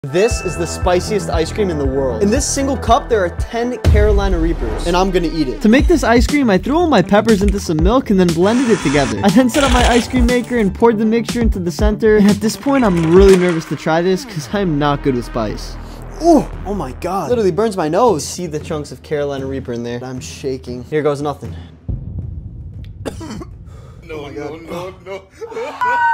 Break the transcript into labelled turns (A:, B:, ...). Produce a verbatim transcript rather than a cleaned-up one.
A: This is the spiciest ice cream in the world. In this single cup, there are ten Carolina Reapers, and I'm gonna eat it. To make this ice cream, I threw all my peppers into some milk and then blended it together. I then set up my ice cream maker and poured the mixture into the center. And at this point, I'm really nervous to try this because I'm not good with spice. Oh, oh my God. Literally burns my nose. See the chunks of Carolina Reaper in there. I'm shaking. Here goes nothing.
B: No, oh my God. no, no, no.